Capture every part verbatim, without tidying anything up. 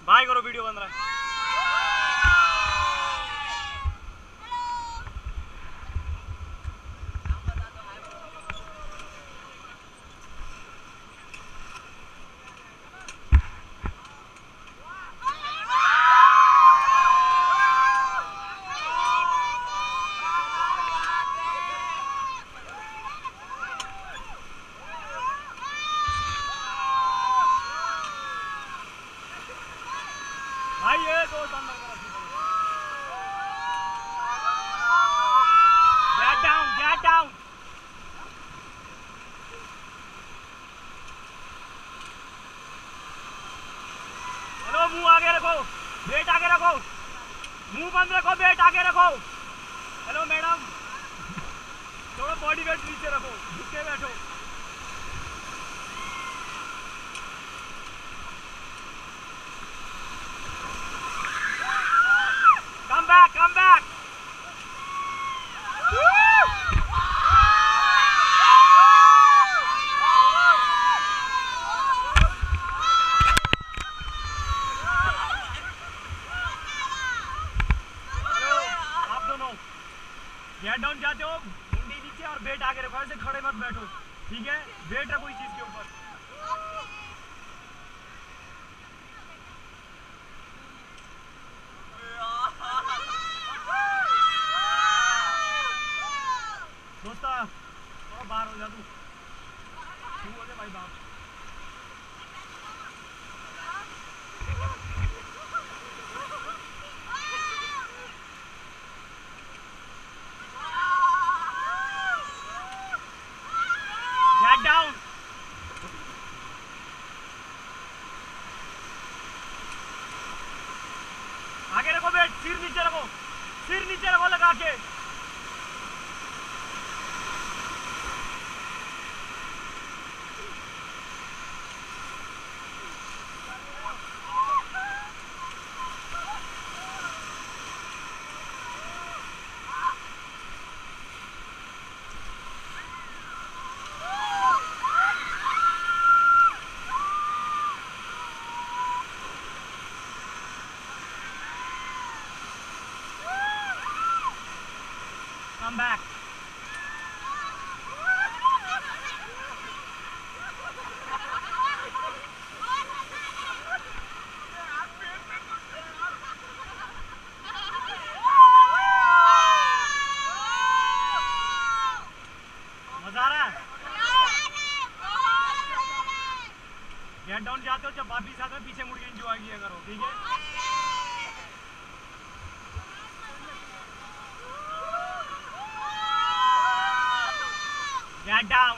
भाई करो, वीडियो बन रहा है। भाई ये तो अंदर करा, get down get down. Hello, मुंह आगे रखो, वेट आगे रखो, मुंह बंद रखो, वेट आगे रखो। हेलो मैडम, थोड़ा बॉडी वेट नीचे रखो, झुके बैठो। Come back, come back. आप दोनों गेट डाउन जाते हो, मुंडी नीचे और वेट आगे रखो, ऐसे खड़े मत बैठो, ठीक है? वेट रखो इस चीज के ऊपर। दोस्ता थोड़ा बाहर हो जा, तू तू हो जा भाई बाप। Get down. आगे रखो वेट, सिर नीचे रखो, सिर नीचे रखो लगा के। Come back. मजा आ रहा है? गेट डाउन जाते हो जब वापिस आते हो, पीछे मुड़ के एंजॉय किया करो, ठीक है? Get down.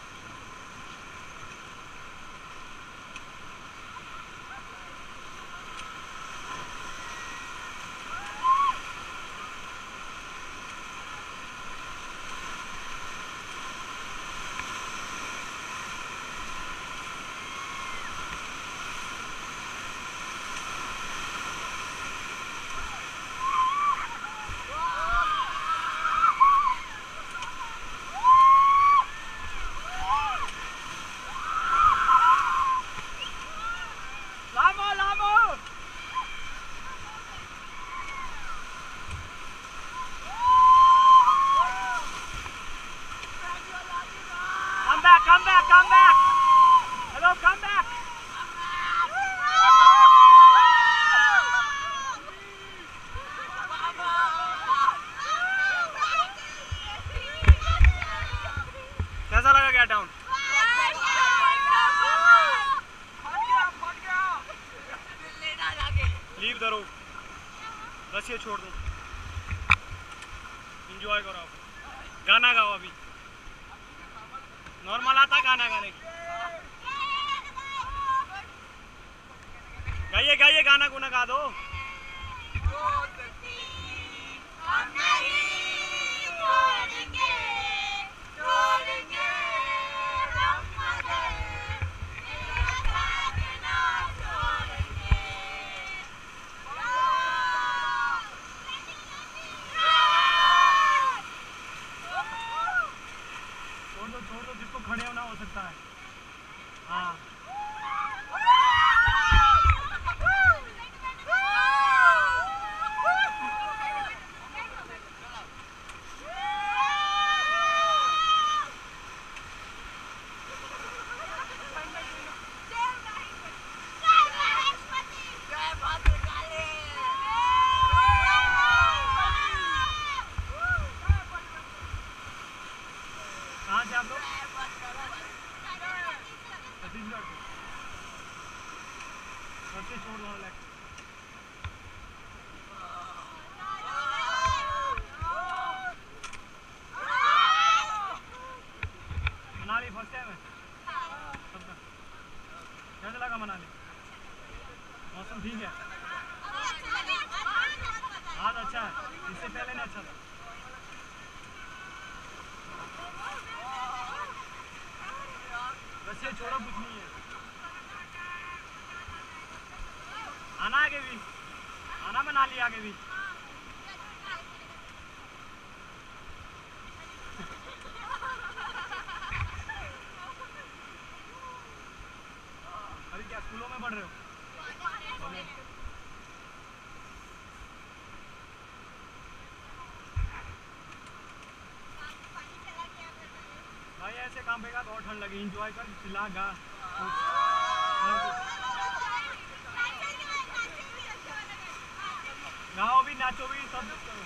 Come back, come back, come back. Hello, come back. कैसा लगा get down? Leave the rope, रस्सी छोड़ दो, एंजॉय करो, गाना गाओ। अभी नॉर्मल आता गाना गाने की, गाइए गाइए, गाना गुना गा दो। छोड़ दो, जिसको खड़े होना हो सकता है। हाँ से छोड़ दो लेग मनाली फर्स्ट टाइम है सबका कैसा लगा मनाली मौसम ठीक है आज अच्छा है इससे पहले नहीं अच्छा था बस ये छोड़ो कुछ नहीं है आना आगे भी आना मनाली आगे भी अभी क्या स्कूलों में पढ़ रहे हो भाई ऐसे काम पे का बहुत ठंड लगी एंजॉय कर चिल्ला गा गाओ भी नाचो भी सब करो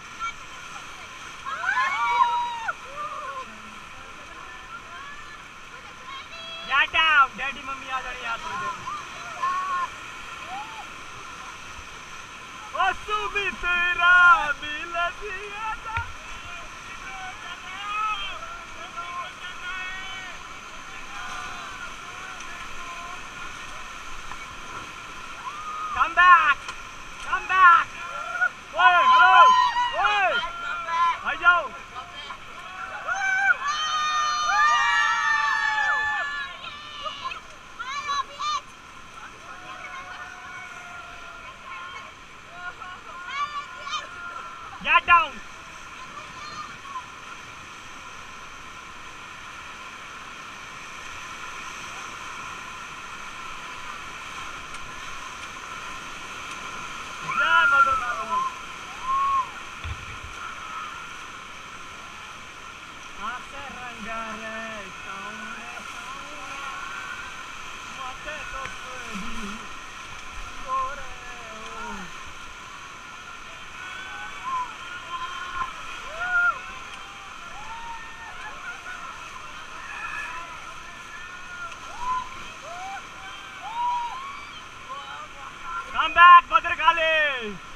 डैडी मम्मी आ जानी याद थोड़ी देर भी तेरा मिल दिया Come back! Come back! Oi, hello! Oi! Hãy vô! Get down! Come back, Bhadrakali!